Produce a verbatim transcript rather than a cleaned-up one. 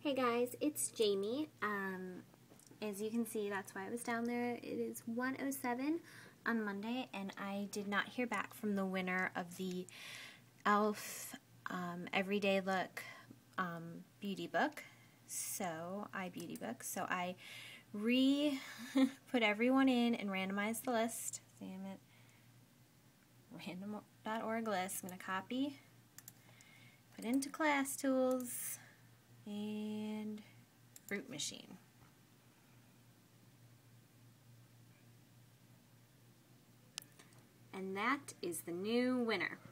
Hey guys, it's Jamie. Um, as you can see, that's why I was down there. It is one oh seven on Monday, and I did not hear back from the winner of the e l f um, Everyday Look um, beauty book. So, iBeauty book. So I re-put everyone in and randomized the list. Damn it. random dot org list. I'm going to copy, put into Class Tools, and Fruit Machine. And that is the new winner.